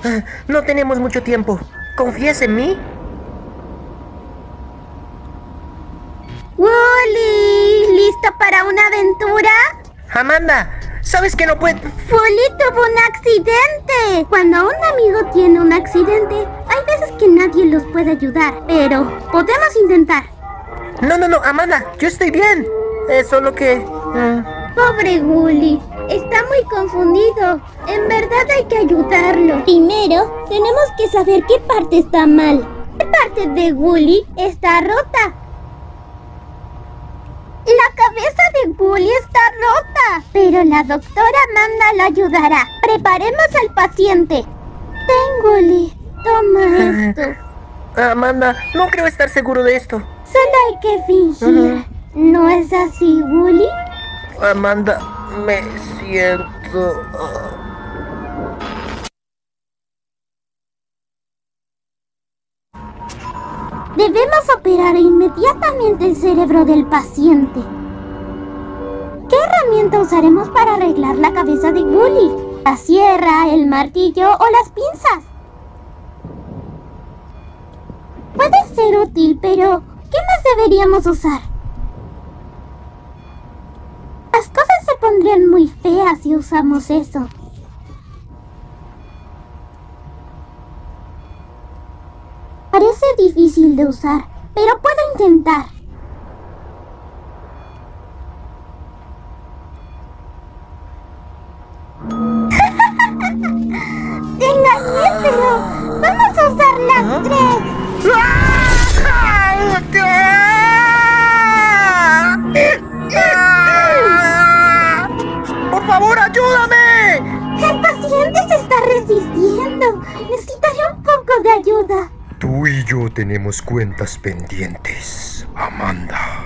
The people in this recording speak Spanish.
No tenemos mucho tiempo. ¿Confías en mí? ¡Wooly! ¿Listo para una aventura? Amanda, ¿sabes que no puedo? Wooly tuvo un accidente. Cuando un amigo tiene un accidente, hay veces que nadie los puede ayudar, pero podemos intentar. No, Amanda, yo estoy bien. Es solo que... Pobre Wooly, está muy confundido. En verdad hay que ayudarlo. Primero, tenemos que saber qué parte está mal. ¿Qué parte de Wooly está rota? La cabeza de Wooly está rota, pero la doctora Amanda lo ayudará. Preparemos al paciente. Ten, Wooly, toma esto. Amanda, no creo estar seguro de esto. Solo hay que fingir. ¿No es así, Wooly? Amanda, me siento... Debemos operar inmediatamente el cerebro del paciente. ¿Qué herramienta usaremos para arreglar la cabeza de Wooly? ¿La sierra, el martillo o las pinzas? Puede ser útil, pero ¿qué más deberíamos usar? Las cosas se pondrían muy feas si usamos eso. Parece difícil de usar, pero puedo intentar. Te engañé, pero vamos a usar las tres. ¡Por favor, ayúdame! El paciente se está resistiendo. Necesitaré un poco de ayuda. Tú y yo tenemos cuentas pendientes, Amanda.